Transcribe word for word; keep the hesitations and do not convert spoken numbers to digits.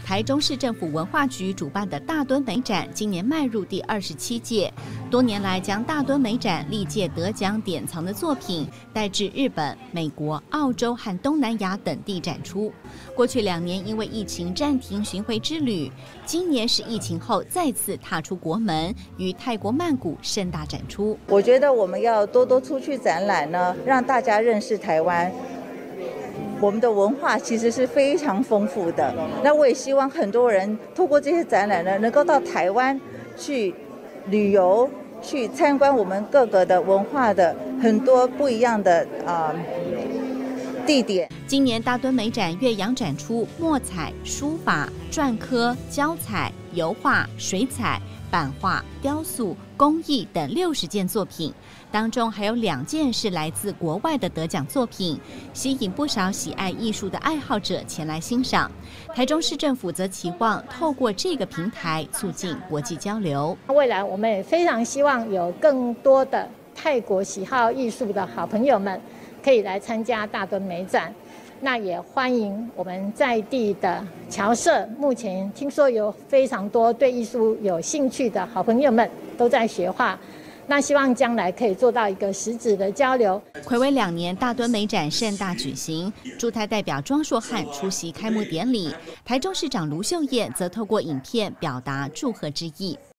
台中市政府文化局主办的大墩美展今年迈入第二十七届，多年来将大墩美展历届得奖典藏的作品带至日本、美国、澳洲和东南亚等地展出。过去两年因为疫情暂停巡回之旅，今年是疫情后再次踏出国门，于泰国曼谷盛大展出。 我觉得我们要多多出去展览呢，让大家认识台湾。我们的文化其实是非常丰富的，那我也希望很多人透过这些展览呢，能够到台湾去旅游，去参观我们各个的文化的很多不一样的啊、呃、地点。 今年大墩美展岳阳展出墨彩、书法、篆刻、胶彩、油画、水彩、版画、雕塑、工艺等六十件作品，当中还有两件是来自国外的得奖作品，吸引不少喜爱艺术的爱好者前来欣赏。台中市政府则期望透过这个平台促进国际交流。 未来我们也非常希望有更多的泰国喜好艺术的好朋友们可以来参加大墩美展。那也欢迎我们在地的侨社，目前听说有非常多对艺术有兴趣的好朋友们都在学画，那希望将来可以做到一个实质的交流。 睽违两年，大墩美展盛大举行，驻台代表庄硕汉出席开幕典礼，台中市长卢秀燕则透过影片表达祝贺之意。